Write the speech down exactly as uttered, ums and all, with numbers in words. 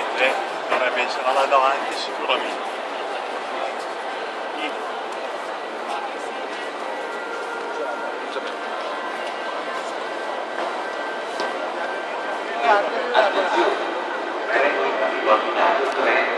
Eh, dovrebbe essere là davanti sicuramente. Attenzione, treno in arrivo a Milano, treno